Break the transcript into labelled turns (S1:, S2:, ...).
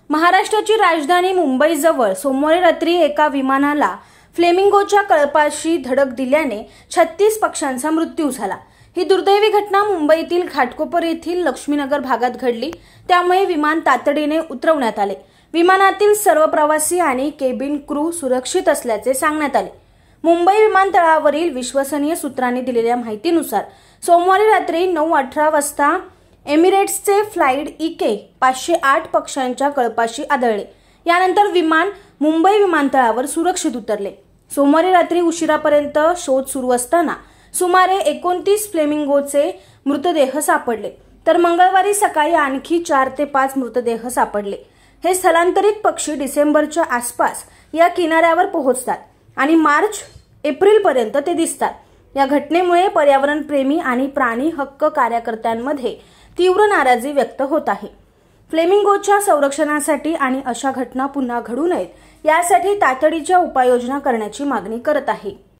S1: महाराष्ट्राची राजधानी मुंबईजवळ सोमवारी रात्री एका विमानाला फ्लेमिंगोच्या कळपाशी धडक दिल्याने 36 पक्ष्यांचा मृत्यू झाला। ही दुर्दैवी घटना मुंबईतील घाटकोपर येथील लक्ष्मीनगर भागात घडली। त्यामुळे विमान तातडीने उतरवण्यात आले। विमानातील सर्व प्रवासी आणि केबिन क्रू सुरक्षित असल्याचे सांगण्यात आले। मुंबई विमानतळावरील विश्वसनीय सूत्रांनी दिलेल्या माहितीनुसार सोमवारी रात्री 9:18 वाजता एमिरेट्सचे फ्लाइट EK 508 पक्ष्यांच्या कळपाशी आदळले। यानंतर विमान मुंबई विमानतळावर सुरक्षित उतरले। सोमवारी रात्री उशिरापर्यंत शोध सुरू असताना सुमारे 29 फ्लेमिंगोचे मृतदेह सापडले, तर मंगळवारी सकाळी आणखी 4 ते 5 मृतदेह सापडले। हे स्थलांतरित पक्षी डिसेंबरच्या आसपास या किनाऱ्यावर पोहोचतात आणि मार्च-एप्रिल पर्यंत ते दिसतात। या घटनेमुळे पर्यावरण प्रेमी आणि प्राणी हक्क कार्यकर्त्यांमध्ये तीव्र नाराजी व्यक्त होत आहे। फ्लेमिंगोच्या संरक्षणासाठी आणि अशा घटना पुन्हा घडू नयेत यासाठी तातडीच्या उपाययोजना करण्याची मागणी करत आहे।